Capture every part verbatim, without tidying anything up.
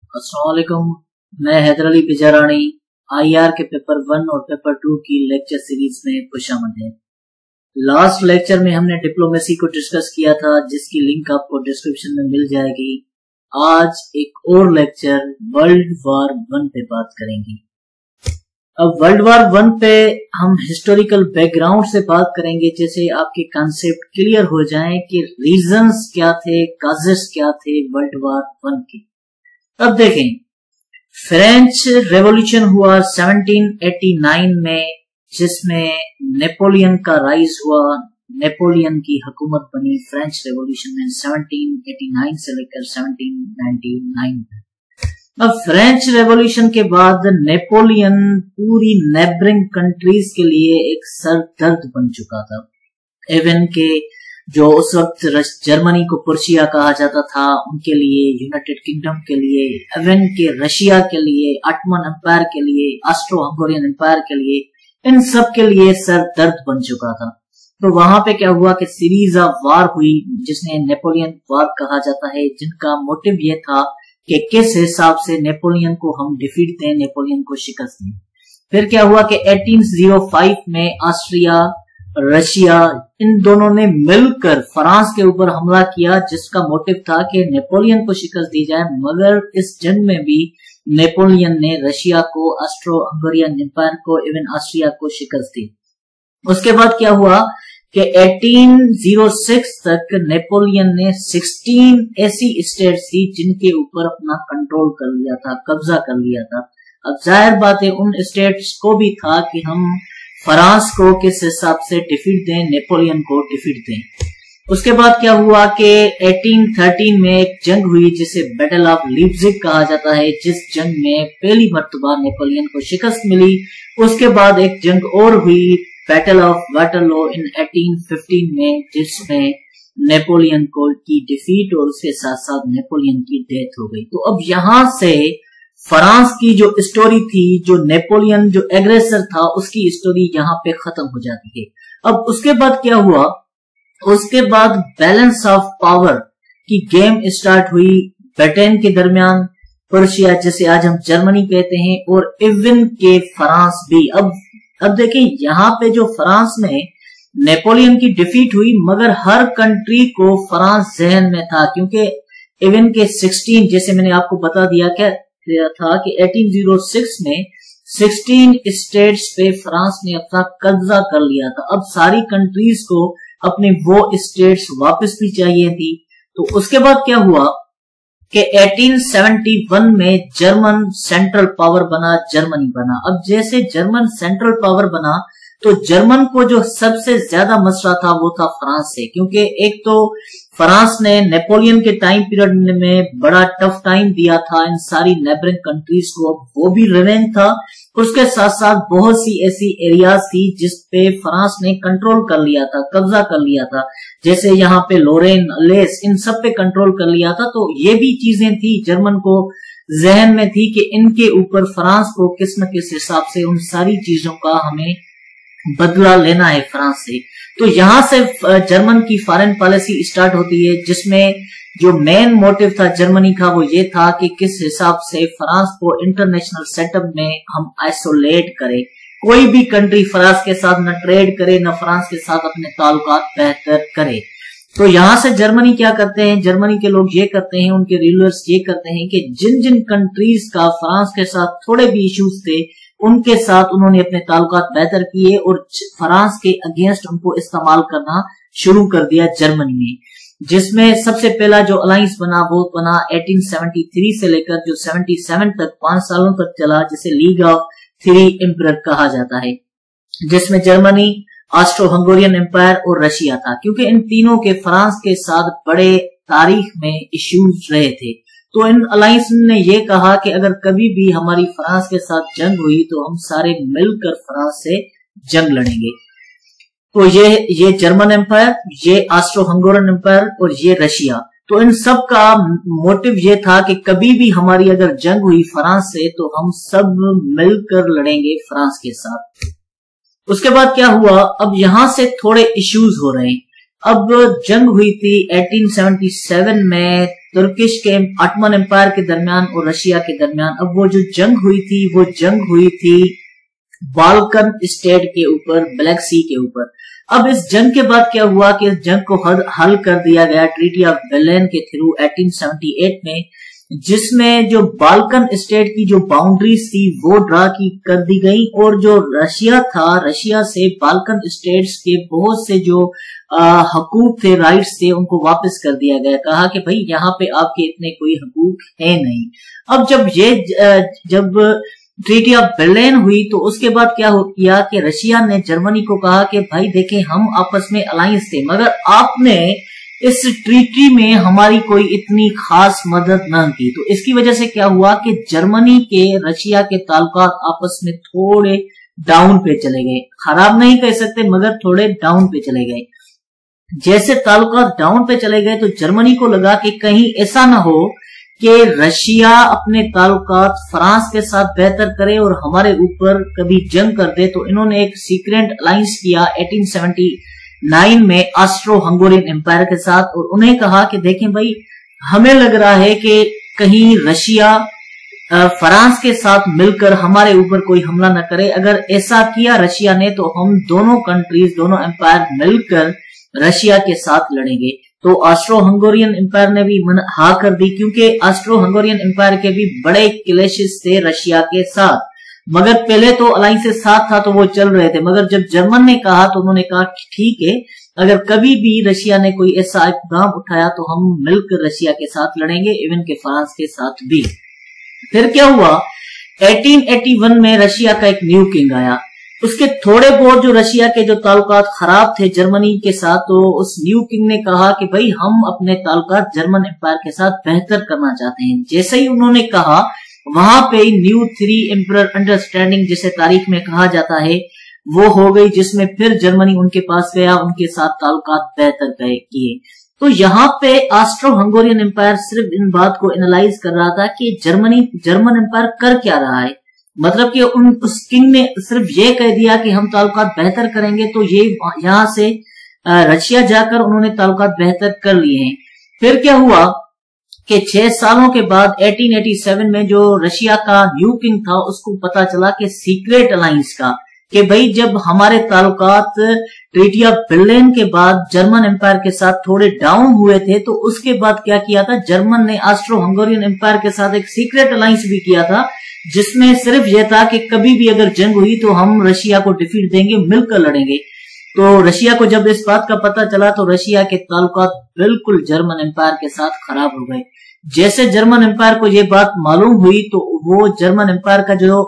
अस्सलाम वालेकुम। मैं हैदर अली बिजारानी आईआर के पेपर वन और पेपर टू की लेक्चर सीरीज में खुशामद है। लास्ट लेक्चर में हमने डिप्लोमेसी को डिस्कस किया था, जिसकी लिंक आपको डिस्क्रिप्शन में मिल जाएगी। आज एक और लेक्चर वर्ल्ड वार वन पे बात करेंगे। अब वर्ल्ड वार वन पे हम हिस्टोरिकल बैकग्राउंड से बात करेंगे, जैसे आपके कॉन्सेप्ट क्लियर हो जाएं कि रीजंस क्या थे, काजेस क्या थे वर्ल्ड वार वन के। अब देखें, फ्रेंच रेवोल्यूशन हुआ सत्रह सौ नवासी में, जिसमें नेपोलियन का राइज हुआ, नेपोलियन की हुकूमत बनी फ्रेंच रेवोल्यूशन में सत्रह सौ नवासी से लेकर सत्रह सौ निन्यानवे। अब फ्रेंच रेवोल्यूशन के बाद नेपोलियन पूरी नेबरिंग कंट्रीज के लिए एक सरदर्द बन चुका था। इवन के जो उस वक्त जर्मनी को पर्शिया कहा जाता था, उनके लिए, यूनाइटेड किंगडम के लिए, इवन के रशिया के लिए, ऑटोमन एम्पायर के लिए, ऑस्ट्रो हंगेरियन एम्पायर के लिए, इन सब के लिए सर दर्द बन चुका था। तो वहां पे क्या हुआ कि सीरीज ऑफ वार हुई, जिसने नेपोलियन वार कहा जाता है, जिनका मोटिव ये था कि किस हिसाब से नेपोलियन को हम डिफीट दें, नेपोलियन को शिकस्त दें। फिर क्या हुआ कि अठारह सौ पाँच में ऑस्ट्रिया, रशिया, इन दोनों ने मिलकर फ्रांस के ऊपर हमला किया, जिसका मोटिव था कि नेपोलियन को शिकस्त दी जाए। मगर इस जंग में भी नेपोलियन ने रशिया को, ऑस्ट्रो हंगेरियन एम्पायर को, इवन ऑस्ट्रिया को शिकस्त दी। उसके बाद क्या हुआ कि अठारह सौ छह तक नेपोलियन ने सोलह ऐसी स्टेट्स थी जिनके ऊपर अपना कंट्रोल कर लिया था, कब्जा कर लिया था। अब जाहिर बात है उन स्टेट्स को भी था कि हम फ्रांस को किस हिसाब से डिफीट दें, नेपोलियन को डिफीट दें। उसके बाद क्या हुआ कि अठारह सौ तेरह में एक जंग हुई जिसे बैटल ऑफ लीप्जिग कहा जाता है, जिस जंग में पहली मर्तबा नेपोलियन को शिकस्त मिली। उसके बाद एक जंग और हुई, बैटल ऑफ वाटरलू इन अठारह सौ पंद्रह में, जिसमें नेपोलियन को की डिफीट और उसके साथ साथ नेपोलियन की डेथ हो गई। तो अब यहां से फ्रांस की जो स्टोरी थी, जो नेपोलियन जो एग्रेसर था, उसकी स्टोरी यहाँ पे खत्म हो जाती है। अब उसके बाद क्या हुआ, उसके बाद बैलेंस ऑफ पावर की गेम स्टार्ट हुई ब्रिटेन के दरमियान, पर्शिया जिसे आज हम जर्मनी कहते हैं, और इवन के फ्रांस भी। अब अब देखिए यहाँ पे जो फ्रांस में नेपोलियन की डिफीट हुई, मगर हर कंट्री को फ्रांस जहन में था, क्योंकि इवन के सोलह, जैसे मैंने आपको बता दिया क्या था कि अठारह सौ छह में सोलह स्टेट्स पे फ्रांस ने अपना कब्जा कर लिया था। अब सारी कंट्रीज को अपनी वो स्टेट्स वापस भी चाहिए थी। तो उसके बाद क्या हुआ कि अठारह सौ इकहत्तर में जर्मन सेंट्रल पावर बना, जर्मनी बना। अब जैसे जर्मन सेंट्रल पावर बना तो जर्मन को जो सबसे ज्यादा मसला था वो था फ्रांस से, क्योंकि एक तो फ्रांस ने नेपोलियन के टाइम पीरियड में बड़ा टफ टाइम दिया था इन सारी नेबरिंग कंट्रीज को, वो भी रिवेंज था। उसके साथ साथ बहुत सी ऐसी एरियाज थी जिस पे फ्रांस ने कंट्रोल कर लिया था, कब्जा कर लिया था, जैसे यहाँ पे लोरेन, अलेस, इन सब पे कंट्रोल कर लिया था। तो ये भी चीजें थी जर्मन को जहन में थी कि इनके ऊपर फ्रांस को किस न किस हिसाब से उन सारी चीजों का हमें बदला लेना है फ्रांस से। तो यहां से जर्मन की फॉरेन पॉलिसी स्टार्ट होती है, जिसमें जो मेन मोटिव था जर्मनी का वो ये था कि किस हिसाब से फ्रांस को इंटरनेशनल सेटअप में हम आइसोलेट करें। कोई भी कंट्री फ्रांस के साथ न ट्रेड करे, न फ्रांस के साथ अपने ताल्लुकात बेहतर करे। तो यहां से जर्मनी क्या करते हैं, जर्मनी के लोग ये करते हैं, उनके रूलर्स ये करते हैं कि जिन जिन कंट्रीज का फ्रांस के साथ थोड़े भी इश्यूज थे, उनके साथ उन्होंने अपने ताल्लुकात बेहतर किए और फ्रांस के अगेंस्ट उनको इस्तेमाल करना शुरू कर दिया जर्मनी ने। जिसमें सबसे पहला जो अलायंस बना वो बना अठारह सौ तिहत्तर से लेकर जो सतहत्तर तक, पांच सालों तक चला, जिसे लीग ऑफ थ्री एम्पायर कहा जाता है, जिसमें जर्मनी, ऑस्ट्रो हंगेरियन एम्पायर और रशिया था। क्योंकि इन तीनों के फ्रांस के साथ बड़े तारीख में इश्यूज रहे थे, तो इन अलायंस ने ये कहा कि अगर कभी भी हमारी फ्रांस के साथ जंग हुई तो हम सारे मिलकर फ्रांस से जंग लड़ेंगे। तो ये ये जर्मन एम्पायर, ये ऑस्ट्रो हंगेरियन एम्पायर और ये रशिया, तो इन सब का मोटिव ये था कि कभी भी हमारी अगर जंग हुई फ्रांस से तो हम सब मिलकर लड़ेंगे फ्रांस के साथ। उसके बाद क्या हुआ, अब यहां से थोड़े इश्यूज हो रहे हैं। अब जंग हुई थी अठारह सौ सतहत्तर में तुर्किश के ऑटोमन एम्पायर के दरमियान और रशिया के दरमियान। अब वो जो जंग हुई थी वो जंग हुई थी बाल्कन स्टेट के ऊपर, ब्लैक सी के ऊपर। अब इस जंग के बाद क्या हुआ कि इस जंग को हल कर दिया गया ट्रीटी ऑफ बेर्लिन के थ्रू अठारह सौ अठहत्तर में, जिसमें जो बाल्कन स्टेट की जो बाउंड्रीज थी वो ड्रा की कर दी गई और जो रशिया था, रशिया से बाल्कन स्टेट्स के बहुत से जो हकूक थे, राइट्स थे, उनको वापस कर दिया गया। कहा कि भाई यहाँ पे आपके इतने कोई हकूक है नहीं। अब जब ये जब ट्रीटी ऑफ बेर्लिन हुई तो उसके बाद क्या हो किया कि रशिया ने जर्मनी को कहा कि भाई देखें हम आपस में अलायंस थे, मगर आपने इस ट्रीटी में हमारी कोई इतनी खास मदद न की। तो इसकी वजह से क्या हुआ कि जर्मनी के रशिया के ताल्लुकात आपस में थोड़े डाउन पे चले गए। खराब नहीं कह सकते मगर थोड़े डाउन पे चले गए। जैसे ताल्लुकात डाउन पे चले गए तो जर्मनी को लगा कि कहीं ऐसा ना हो कि रशिया अपने ताल्लुकात फ्रांस के साथ बेहतर करे और हमारे ऊपर कभी जंग कर दे। तो इन्होंने एक सीक्रेट अलायंस किया अठारह सौ उन्यासी में ऑस्ट्रो हंगोरियन एम्पायर के साथ, और उन्हें कहा कि देखें भाई हमें लग रहा है कि कहीं रशिया फ्रांस के साथ मिलकर हमारे ऊपर कोई हमला न करे। अगर ऐसा किया रशिया ने तो हम दोनों कंट्रीज, दोनों एम्पायर मिलकर रशिया के साथ लड़ेंगे। तो ऑस्ट्रो हंगोरियन एम्पायर ने भी हाँ कर दी, क्योंकि ऑस्ट्रो हंगोरियन एम्पायर के भी बड़े क्लेशेस थे रशिया के साथ। मगर पहले तो अलायंस से साथ था तो वो चल रहे थे, मगर जब जर्मन ने कहा तो उन्होंने कहा ठीक है, अगर कभी भी रशिया ने कोई ऐसा इक़दाम उठाया तो हम मिलकर रशिया के साथ लड़ेंगे, इवन के फ्रांस के साथ भी। फिर क्या हुआ, अठारह सौ इक्यासी में रशिया का एक न्यू किंग आया। उसके थोड़े बहुत जो रशिया के जो ताल्लुकात खराब थे जर्मनी के साथ, तो उस न्यू किंग ने कहा कि भाई हम अपने ताल्लुकात जर्मन एम्पायर के साथ बेहतर करना चाहते हैं। जैसे ही उन्होंने कहा वहां पे न्यू थ्री एम्परर अंडरस्टैंडिंग जिसे तारीख में कहा जाता है वो हो गई, जिसमें फिर जर्मनी उनके पास गया, उनके साथ ताल्लुकात बेहतर किए। तो यहाँ पे ऑस्ट्रो हंगोरियन एम्पायर सिर्फ इन बात को एनालाइज कर रहा था कि जर्मनी जर्मन एम्पायर कर क्या रहा है। मतलब कि उन उस किंग ने सिर्फ ये कह दिया कि हम ताल्लुकात बेहतर करेंगे, तो ये यहाँ से रशिया जाकर उन्होंने ताल्लुकात बेहतर कर लिए हैं। फिर क्या हुआ कि छह सालों के बाद अठारह सौ सत्तासी में जो रशिया का न्यू किंग था उसको पता चला कि सीक्रेट अलायंस का, कि भाई जब हमारे ताल्लुकात ट्रीटी ऑफ बेर्लिन के बाद जर्मन एम्पायर के साथ थोड़े डाउन हुए थे, तो उसके बाद क्या किया था, जर्मन ने ऑस्ट्रो हंगोरियन एम्पायर के साथ एक सीक्रेट अलायंस भी किया था, जिसमें सिर्फ यह था कि कभी भी अगर जंग हुई तो हम रशिया को डिफीट देंगे, मिलकर लड़ेंगे। तो रशिया को जब इस बात का पता चला तो रशिया के ताल्लुकात बिल्कुल जर्मन एम्पायर के साथ खराब हो गए। जैसे जर्मन एम्पायर को यह बात मालूम हुई तो वो जर्मन एम्पायर का जो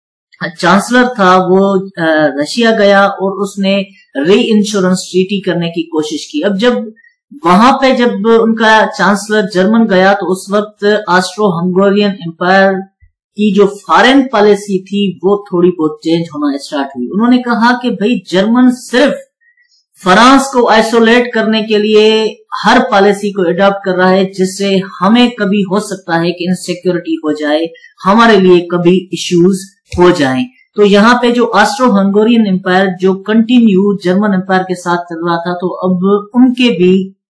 चांसलर था वो रशिया गया और उसने री इंश्योरेंस ट्रीटी करने की कोशिश की। अब जब वहां पे जब उनका चांसलर जर्मन गया तो उस वक्त ऑस्ट्रो हंगोरियन एम्पायर की जो फॉरेन पॉलिसी थी वो थोड़ी बहुत चेंज होना स्टार्ट हुई। उन्होंने कहा कि भाई जर्मन सिर्फ फ्रांस को आइसोलेट करने के लिए हर पॉलिसी को अडॉप्ट कर रहा है, जिससे हमें कभी हो सकता है कि इनसिक्योरिटी हो जाए, हमारे लिए कभी इश्यूज हो जाएं। तो यहाँ पे जो ऑस्ट्रो हंगोरियन एम्पायर जो कंटिन्यू जर्मन एम्पायर के साथ चल रहा था, तो अब उनके भी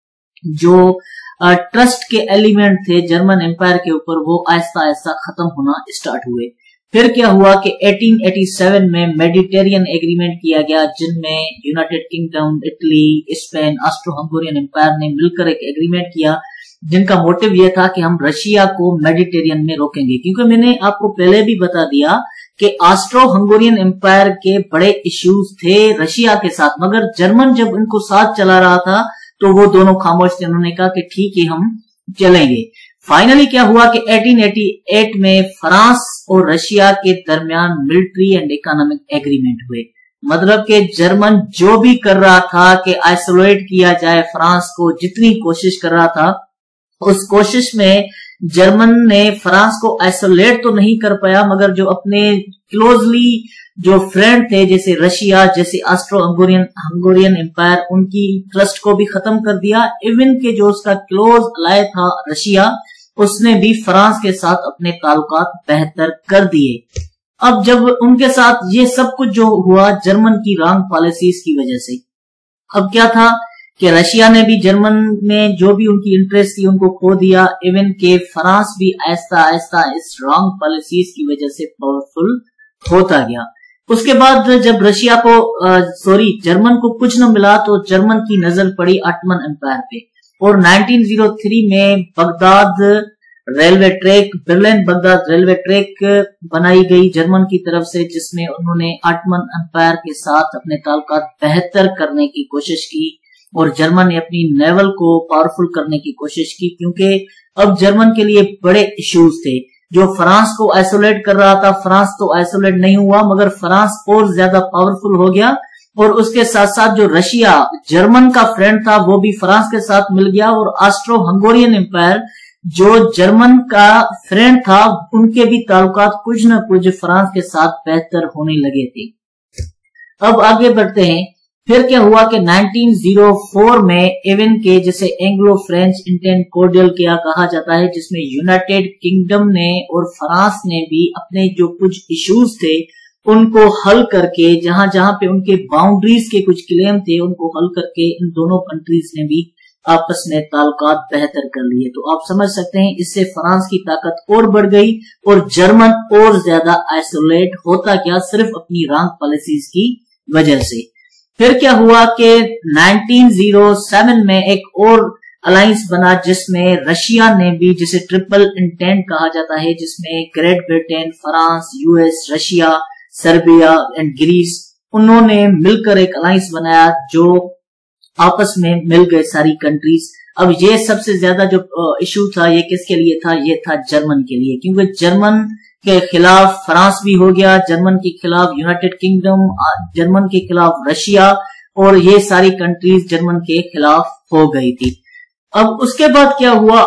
जो ट्रस्ट के एलिमेंट थे जर्मन एम्पायर के ऊपर वो आहिस्ता आहिस्ता खत्म होना स्टार्ट हुए। फिर क्या हुआ कि अठारह सौ सत्तासी में मेडिटेरियन एग्रीमेंट किया गया, जिनमें United Kingdom, Italy, Spain, Austro Hungarian empire ने मिलकर एक एग्रीमेंट किया, जिनका मोटिव यह था कि हम रशिया को मेडिटेरियन में रोकेंगे। क्योंकि मैंने आपको पहले भी बता दिया कि ऑस्ट्रो हंगोरियन एम्पायर के बड़े इश्यूज थे रशिया के साथ, मगर जर्मन जब उनको साथ चला रहा था तो वो दोनों खामोश थे। उन्होंने कहा कि ठीक है हम चलेंगे। फाइनली क्या हुआ कि अठारह सौ अट्ठासी में फ्रांस और रशिया के दरमियान मिलिट्री एंड इकोनॉमिक एग्रीमेंट हुए। मतलब कि जर्मन जो भी कर रहा था कि आइसोलेट किया जाए फ्रांस को, जितनी कोशिश कर रहा था, उस कोशिश में जर्मन ने फ्रांस को आइसोलेट तो नहीं कर पाया, मगर जो अपने क्लोजली जो फ्रेंड थे जैसे रशिया, जैसे ऑस्ट्रो हंगोरियन हंगोरियन एम्पायर, उनकी ट्रस्ट को भी खत्म कर दिया। इवन के जो उसका क्लोज अलाय था रशिया, उसने भी फ्रांस के साथ अपने ताल्लुकात बेहतर कर दिए। अब जब उनके साथ ये सब कुछ जो हुआ जर्मन की रॉन्ग पॉलिसीज की वजह से, अब क्या था कि रशिया ने भी जर्मन में जो भी उनकी इंटरेस्ट थी उनको खो दिया। इवन के फ्रांस भी आहिस्ता आहिस्ता इस रॉन्ग पॉलिसीज की वजह से पावरफुल होता गया। उसके बाद जब रशिया को सॉरी जर्मन को कुछ न मिला तो जर्मन की नजर पड़ी ऑटोमन एम्पायर पे और नाइनटीन ओ थ्री में Baghdad railway track Berlin Baghdad railway track बनाई गई जर्मन की तरफ से, जिसमें उन्होंने ऑटोमन एम्पायर के साथ अपने ताल्लुकात बेहतर करने की कोशिश की और जर्मन ने अपनी नेवल को पावरफुल करने की कोशिश की, क्योंकि अब जर्मन के लिए बड़े इश्यूज थे। जो फ्रांस को आइसोलेट कर रहा था, फ्रांस तो आइसोलेट नहीं हुआ मगर फ्रांस और ज्यादा पावरफुल हो गया और उसके साथ साथ जो रशिया जर्मन का फ्रेंड था वो भी फ्रांस के साथ मिल गया और ऑस्ट्रो हंगोरियन एम्पायर जो जर्मन का फ्रेंड था उनके भी ताल्लुकात कुछ न कुछ फ्रांस के साथ बेहतर होने लगे थे। अब आगे बढ़ते हैं। फिर क्या हुआ कि नाइनटीन ओ फोर में इवन के जिसे एंग्लो फ्रेंच इंटेंट कोर्डियल क्या कहा जाता है, जिसमें यूनाइटेड किंगडम ने और फ्रांस ने भी अपने जो कुछ इश्यूज थे उनको हल करके, जहां जहां पे उनके बाउंड्रीज के कुछ क्लेम थे उनको हल करके इन दोनों कंट्रीज ने भी आपस में ताल्लुकात बेहतर कर लिए। तो आप समझ सकते हैं इससे फ्रांस की ताकत और बढ़ गई और जर्मन और ज्यादा आइसोलेट होता गया सिर्फ अपनी रॉन्ग पॉलिसीज की वजह से। फिर क्या हुआ कि नाइनटीन ओ सेवन में एक और अलायंस बना जिसमें रशिया ने भी, जिसे ट्रिपल इंटेंट कहा जाता है, जिसमें Great Britain, France, US, Russia, Serbia and Greece, उन्होंने मिलकर एक अलायंस बनाया जो आपस में मिल गए सारी कंट्रीज। अब ये सबसे ज्यादा जो इशू था ये किसके लिए था? ये था जर्मन के लिए, क्योंकि जर्मन के खिलाफ फ्रांस भी हो गया, जर्मन के खिलाफ यूनाइटेड किंगडम, जर्मन के खिलाफ रशिया और ये सारी कंट्रीज जर्मन के खिलाफ हो गई थी। अब उसके बाद क्या हुआ?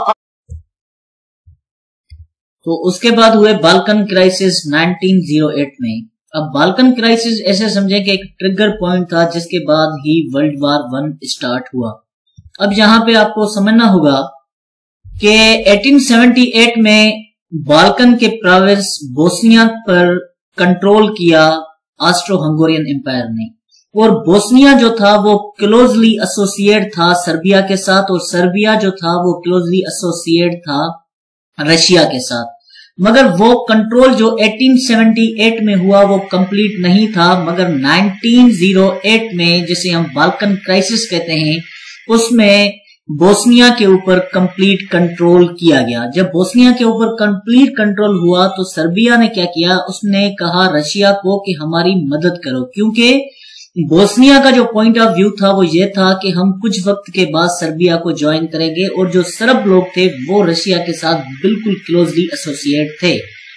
तो उसके बाद हुए Balkan crisis nineteen o eight में। अब बाल्कन क्राइसिस ऐसे समझे कि एक ट्रिगर पॉइंट था जिसके बाद ही वर्ल्ड वार वन स्टार्ट हुआ। अब यहां पे आपको समझना होगा कि एटीन सेवेंटी एट में बाल्कन के प्रोविंस बोस्निया पर कंट्रोल किया ऑस्ट्रो हंगोरियन एम्पायर ने और बोस्निया जो था वो क्लोजली एसोसिएट था सर्बिया के साथ और सर्बिया जो था वो क्लोजली एसोसिएट था रशिया के साथ। मगर वो कंट्रोल जो एटीन सेवेंटी एट में हुआ वो कंप्लीट नहीं था, मगर नाइनटीन ओ एट में, जिसे हम बाल्कन क्राइसिस कहते हैं, उसमें बोस्निया के ऊपर कंप्लीट कंट्रोल किया गया। जब बोस्निया के ऊपर कंप्लीट कंट्रोल हुआ तो सर्बिया ने क्या किया? उसने कहा रशिया को कि हमारी मदद करो, क्योंकि बोस्निया का जो पॉइंट ऑफ व्यू था वो ये था कि हम कुछ वक्त के बाद सर्बिया को ज्वाइन करेंगे और जो सर्ब लोग थे वो रशिया के साथ बिल्कुल क्लोजली एसोसिएट थे।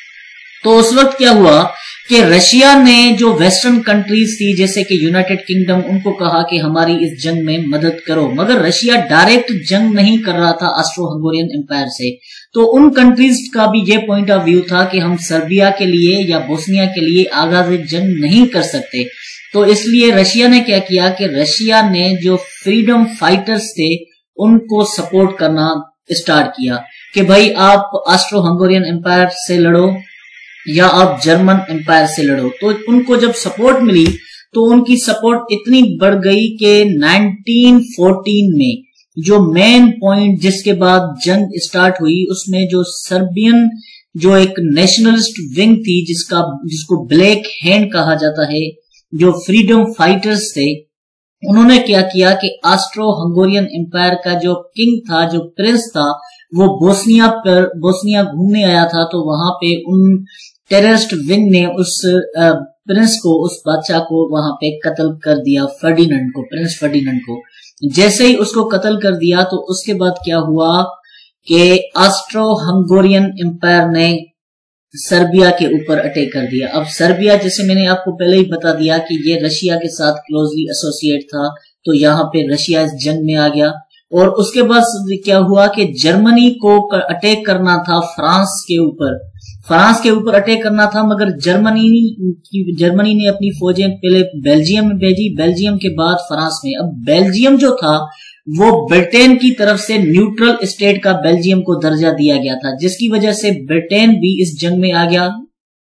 तो उस वक्त क्या हुआ कि रशिया ने जो वेस्टर्न कंट्रीज थी जैसे कि यूनाइटेड किंगडम, उनको कहा कि हमारी इस जंग में मदद करो, मगर रशिया डायरेक्ट जंग नहीं कर रहा था ऑस्ट्रो हंगोरियन एम्पायर से। तो उन कंट्रीज का भी ये पॉइंट ऑफ व्यू था कि हम सर्बिया के लिए या बोस्निया के लिए आगाज जंग नहीं कर सकते। तो इसलिए रशिया ने क्या किया कि रशिया ने जो फ्रीडम फाइटर्स थे उनको सपोर्ट करना स्टार्ट किया कि भाई आप ऑस्ट्रो हंगोरियन एम्पायर से लड़ो या आप जर्मन एम्पायर से लड़ो। तो उनको जब सपोर्ट मिली तो उनकी सपोर्ट इतनी बढ़ गई कि नाइनटीन फोर्टीन में जो मेन पॉइंट जिसके बाद जंग स्टार्ट हुई उसमें जो सर्बियन जो एक नेशनलिस्ट विंग थी जिसका जिसको ब्लैक हैंड कहा जाता है, जो फ्रीडम फाइटर्स थे, उन्होंने क्या किया कि ऑस्ट्रो हंगोरियन एम्पायर का जो किंग था, जो प्रिंस था, वो बोस्निया पर बोस्निया घूमने आया था। तो वहां पे उन टेररिस्ट विंग ने उस प्रिंस को, उस बादशाह को वहां पे कत्ल कर दिया, फर्डिनेंड को, प्रिंस फर्डिनेंड को। जैसे ही उसको कत्ल कर दिया तो उसके बाद क्या हुआ कि ऑस्ट्रो हंगोरियन एम्पायर ने सर्बिया के ऊपर अटैक कर दिया। अब सर्बिया, जैसे मैंने आपको पहले ही बता दिया कि ये रशिया के साथ क्लोजली एसोसिएट था, तो यहाँ पे रशिया इस जंग में आ गया। और उसके बाद क्या हुआ कि जर्मनी को अटैक करना था फ्रांस के ऊपर, फ्रांस के ऊपर अटैक करना था, मगर जर्मनी जर्मनी ने अपनी फौजें पहले बेल्जियम में भेजी, बेल्जियम के बाद फ्रांस में। अब बेल्जियम जो था वो ब्रिटेन की तरफ से न्यूट्रल स्टेट का बेल्जियम को दर्जा दिया गया था, जिसकी वजह से ब्रिटेन भी इस जंग में आ गया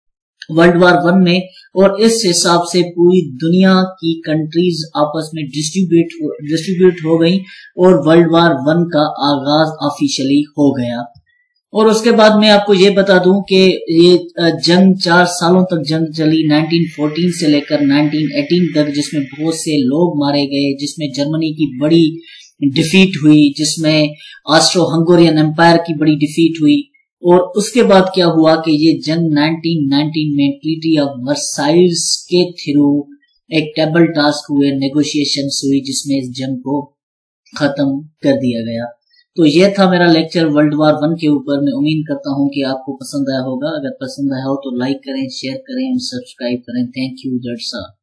वर्ल्ड वार वन में, और इस हिसाब से पूरी दुनिया की कंट्रीज आपस में डिस्ट्रीब्यूट डिस्ट्रीब्यूट हो गई और वर्ल्ड वार वन का आगाज ऑफिशियली हो गया। और उसके बाद मैं आपको ये बता दूं कि ये जंग चार सालों तक जंग चली, नाइनटीन फोर्टीन से लेकर नाइनटीन एटीन तक, जिसमें बहुत से लोग मारे गए, जिसमें जर्मनी की बड़ी डिफीट हुई, जिसमें ऑस्ट्रो हंगोरियन एम्पायर की बड़ी डिफीट हुई। और उसके बाद क्या हुआ कि ये जंग नाइनटीन नाइनटीन में ट्रीटी ऑफ वर्साइल्स के थ्रू एक टेबल टास्क हुए, नेगोशिएशंस हुई, जिसमें इस जंग को खत्म कर दिया गया। तो ये था मेरा लेक्चर वर्ल्ड वार वन के ऊपर। मैं उम्मीद करता हूं कि आपको पसंद आया होगा। अगर पसंद आया हो तो लाइक करें, शेयर करें और सब्सक्राइब करें। Thank you, that's all.